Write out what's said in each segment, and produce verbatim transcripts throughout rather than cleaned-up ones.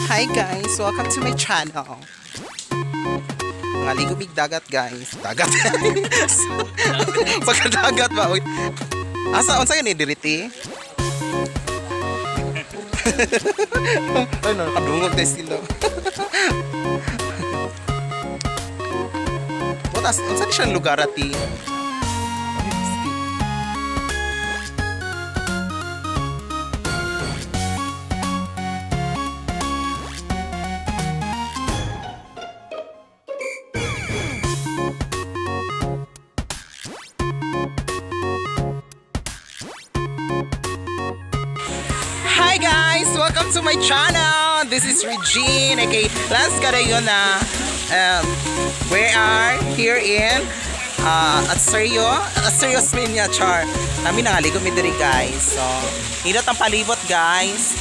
Hi guys, welcome to my channel. Mga ligumig dagat guys. Dagat. Pagkadagat ba? Asa, unsa yun eh, diriti? Ay no, nakadungog tayo sila. What as, unsa di siyang lugar ati? Hi guys! Welcome to my channel! This is Regine, okay? Last kada yun na um, we are here in uh, at Seryo at Seryo Miniature. Kami nangaligo mi diri guys. So, hirot ang palibot guys.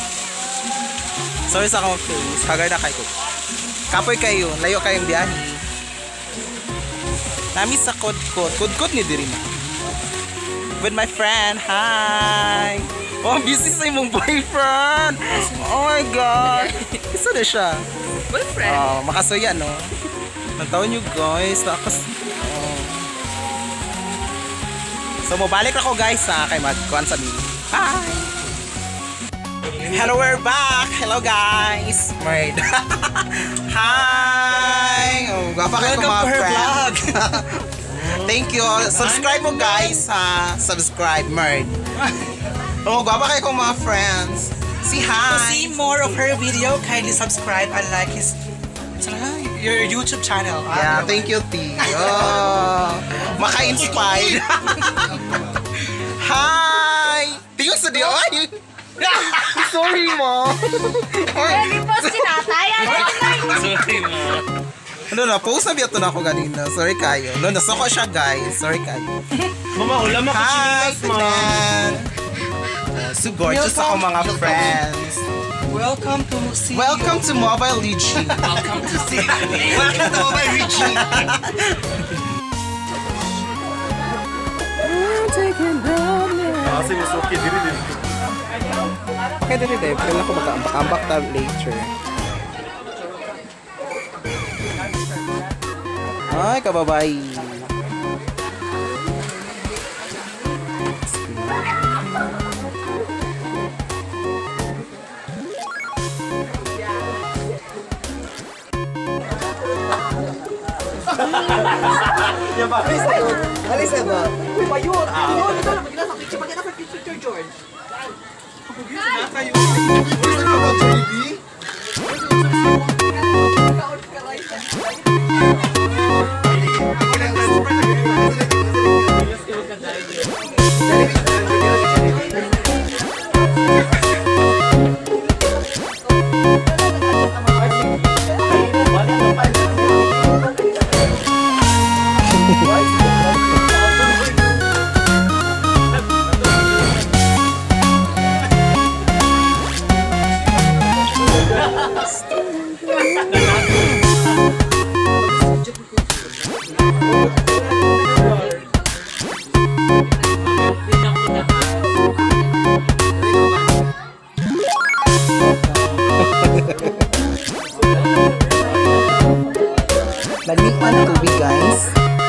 Sorry sa akong face. Hagar na kayo. Kapoy kayo. Layo kayong biyahe. Nami sa Codcod. Codcod ni diri na. With my friend. Hi! Oh, busy sa imong boyfriend! Oh my God! Isa na siya. Boyfriend? Oh, makasuya, no? Nantaon nyo guys. Nakas... Oh. So, mabalik ako guys ha. Kay magkuhan sa mini. Hi! Hello, we're back! Hello guys! Married. Hi! Oh, gwapa kayo mga friend. Thank you. Subscribe mo guys ha. Subscribe, Married. Oh, gwapa kayo kong mga friends. Say hi! To see more of her video, kindly subscribe and like his your YouTube channel. Yeah, thank you, T. Oh, maka-inspired. Hi! Tingnan sa diyo. Ay! Sorry mo. Hindi po sinatay. Sorry mo. Ano na, post na biyato na ako ganina. Sorry kayo. No, nasoko siya guys. Sorry kayo. Mama, ulam ako Hi, chinilas, ma. So gorgeous ako mga friends. Welcome to see Welcome to Mobile Legend. Welcome to see Welcome to Mobile Legend. Kasi mas okay diri din. Okay diri din. Kailan ko mag-ambak tab later. Ay, kababay. Ya ba? Alis na ba? Uy, pa yun! Yun! Ito na, magkita sa picture. Magkita sa picture, George. Nagnipan ang tubig guys.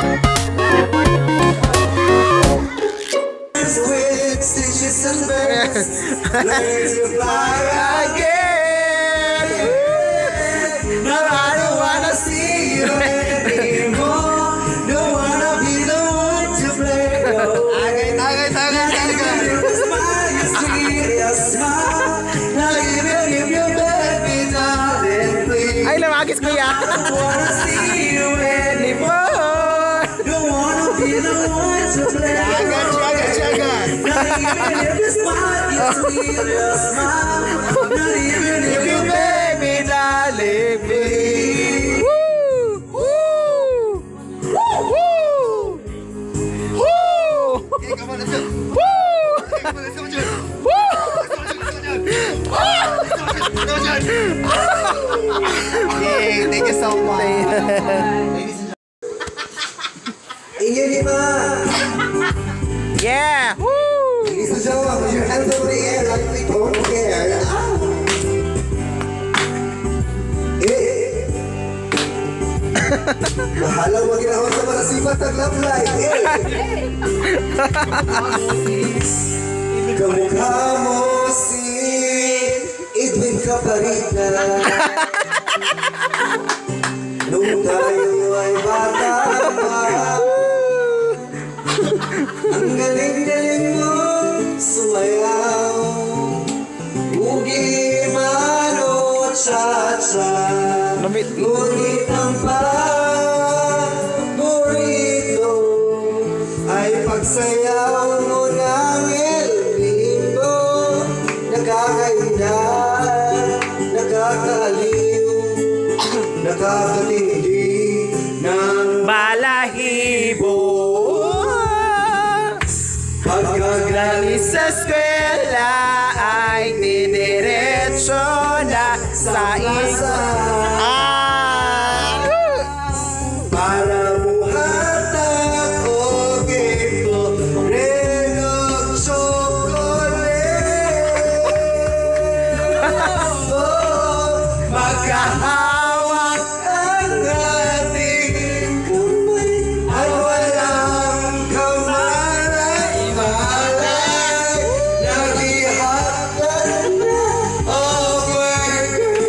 Ay, lamagis ko ya. Yay, thank you so much. Yeah. Woo. Ladies and gentlemen, with your hands over the air like we don't care. Mahalang maginahon sa mga sipat ng love life. Kamukha mo si Edwin Caparita. Nung tayo ay bata pa, ang galing-galing mo sumayaw. Ugi, mano, cha-cha. Ngunit ang paborito ay pagsayaw mo ng El Bimbo. Nakakainda, nakakaliw, nakakatindi ng Balahibo. Pagkagaling sa eskwela ay didiretso na sa isa. Ah! Para buhatag o gito, renog chocolate. Oh, Magkahawak ang ating kamay at walang kamalay-malay. Naghihatan na over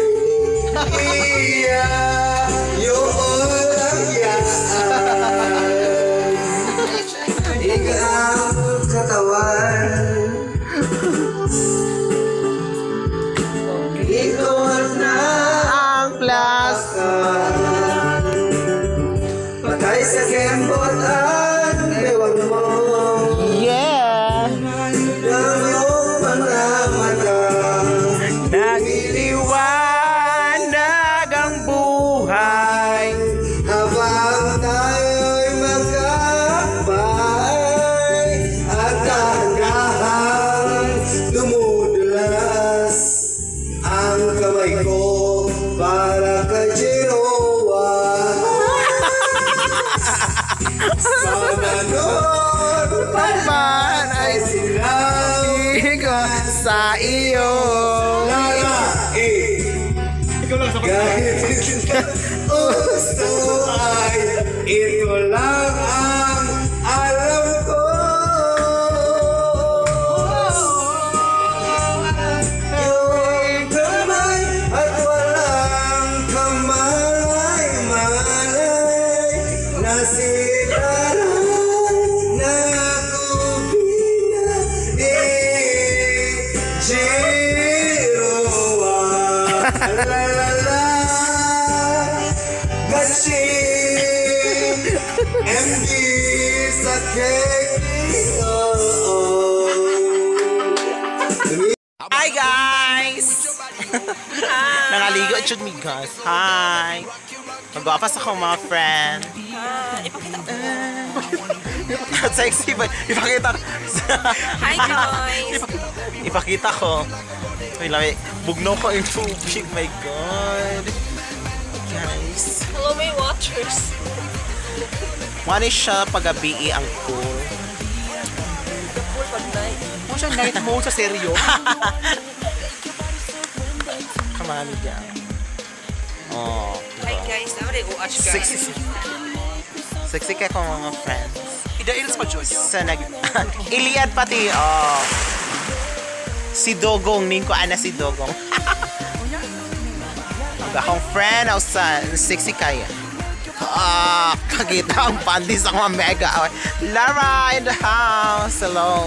iya yung lagyan. Ikaw ang katawan, ikot na ang plaza. patay sa kembot ang bewang mo. Yeah. Ng iyong mga mata, Nagiliwanag ang buhay. habang tayo'y magkakabay at dahan-dahan dumudulas ang kamay ko para kay Jeroa. Sana noon Man ay sinabigo sa iyo. Lara, eh. Kahit gusto ay ito lang ang alam ko. Yung kamay at walang kamalay-malay na sitaran na kubina eh Jeroa. La la la Gaching M D sa cake. Oh, Hi guys! Nangaligo chud mi guys. Hi! Magwapas ako mga friend. Ipakita. Sexy ba? Ipakita. Hi guys! Ipakita ko. Uy, lami. Bugnaw ko yung tubig. My God. Guys. Hello my watchers! Wani siya pagabi ang cool. Full pag night. Mo siya night mode sa seryo. Kamali dyan. Oh. Hi guys! I'm ready to watch guys. Sexy. Sexy ka ko mga friends. Idails pa Joy. Sa nag... Iliad pati. Oh. Si Dogong. Ning ko ana si Dogong. Akong friend outside. Sexy kaya. Ah, kakita ang pandis ang mga mega. Lara in the house. Hello.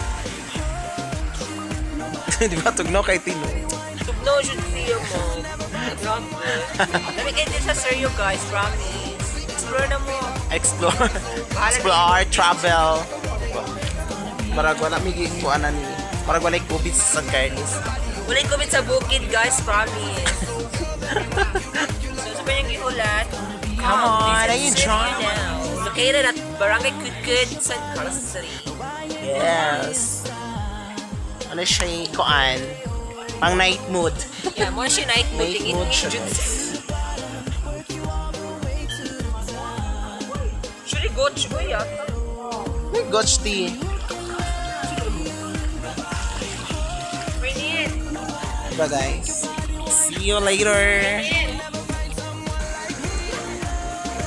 Di ba tugnaw kay Tino? Tugnaw should be yung mo. Let me get this sa seryo guys, promise. Explore na mo. Explore. Explore, travel. Marag wala migi ko ana ni. Marag wala COVID sa San Carlos. Wala yung comment sa bukid guys, promise. So sa yung gihulat. Come on, are you Visit drunk? Seryo now. Located at Barangay.Codcod San Carlos City. Yes. Ano siya kuan? Pang night mood. Yeah, mo siya night mood. Night Tingin mood ni siya. Jud. Shuri goch ko yata. May gotch tea. Pwede yan. Diba guys? See you later.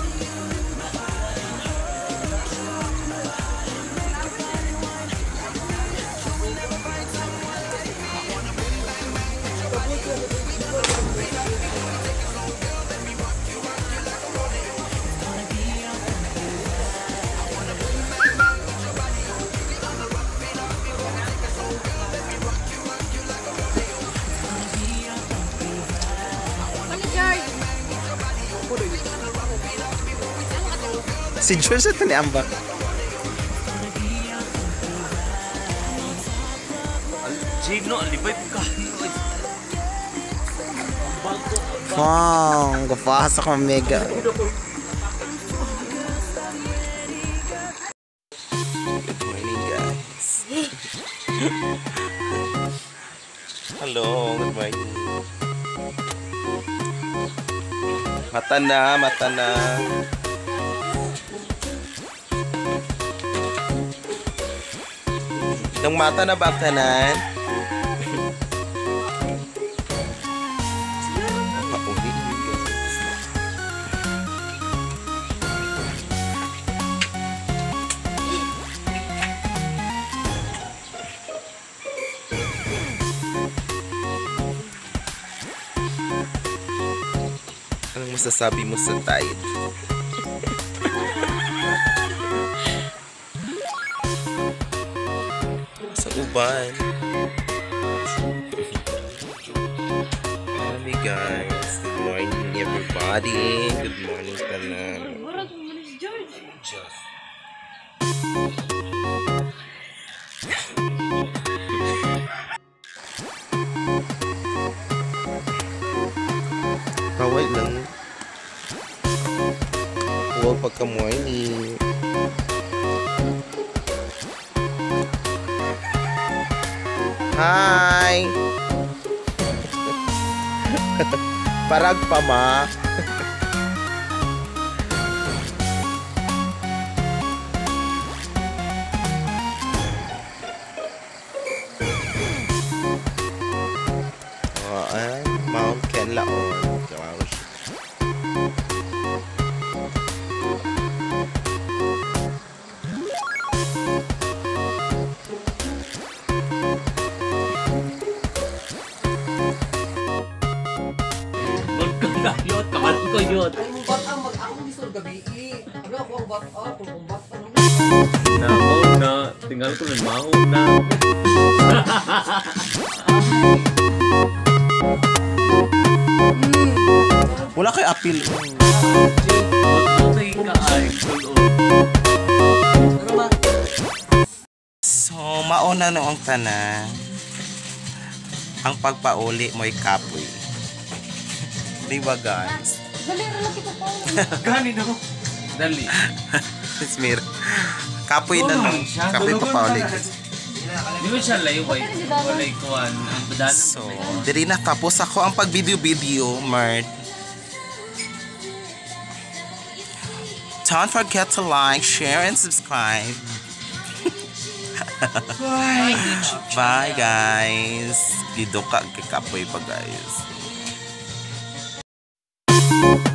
Si George ito ni Ambak. Gino, alibay ka. Wow, gapasa ka mega. Good morning, guys. Hello, good morning. Mata na, mata na. Nung mata na ba tanan? Mauli yun, guys. Anong masasabi mo sa tide? Sa uban. Hi guys. Good morning everybody. Good morning tanan. Kaway lang. Huwag pagka-morning. Hi! Parag pa ma. Oh, ay, Mount Kenlaon. Yot, kapat ko yot. Ay, mong bata, mag-ako gusto gabi. Ano ako ang bata, kung ang bata. Namaw na, tinggal ko ng maho na. Wala kay apil. Magpapay ka ay kulot. So, mauna noong tanan. Ang pagpauli mo'y kapoy. Diba guys? Dali, lalaki ko pa. Gani na ko. Dali. Smir. Kapoy na nung. Kapoy pa pauli. Di ba siya layway? Walay kuwan. Ang badalan. So, diri na tapos ako ang pag-video-video, Mert. Don't forget to like, share, and subscribe. Bye. Bye guys. Gido ka, kikapoy pa guys.